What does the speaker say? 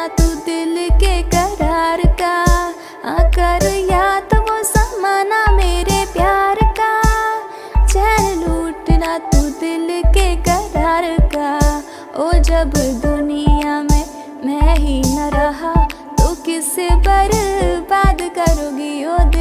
तू दिल के करार का, आकर याद वो समाना मेरे प्यार का। चैन लूटना तू दिल के करार का। ओ जब दुनिया में मैं ही न रहा तो किसे बर्बाद करोगी ओ